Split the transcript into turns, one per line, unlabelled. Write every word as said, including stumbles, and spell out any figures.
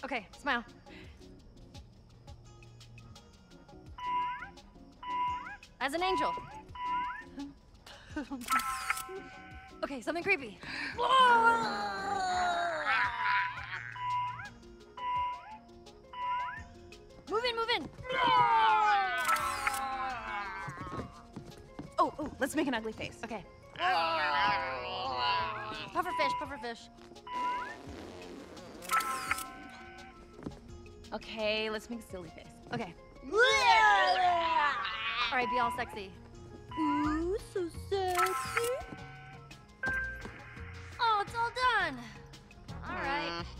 Okay, smile. As an angel. Okay, something creepy. Move in, move in.
Oh, oh, let's make an ugly face.
Okay. Pufferfish, pufferfish.
Okay, let's make a silly face.
Okay. All right, be all sexy.
Ooh, so sexy.
Oh, it's all done. All right.